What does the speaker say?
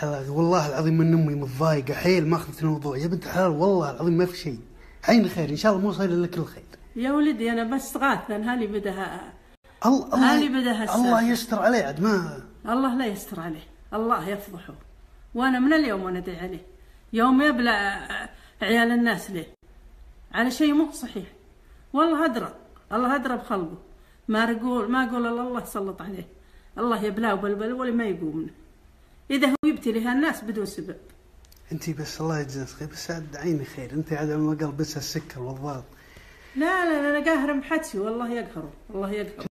الحلال والله العظيم من امي متضايقه حيل ما اخذت الموضوع يا بنت الحلال والله العظيم ما في شيء. عين خير ان شاء الله مو صاير لك الخير. يا ولدي انا بس غاثه هالي بدها الله يستر عليه عاد ما الله لا يستر عليه، الله يفضحه. وانا من اليوم وانا ادعي عليه يوم يبلع عيال الناس ليه على شيء مو صحيح. والله ادرى الله ادرى بخلقه، ما اقول الله يسلط عليه، الله يبلاه بالبل ولا ما يقومنا اذا هو يبتلي هالناس بدون سبب. انت بس الله يجزاك خير بس عاد عيني خير انت عاد ما قال بس السكر والضغط. لا انا قاهر محتسي والله يقهره الله يقهره.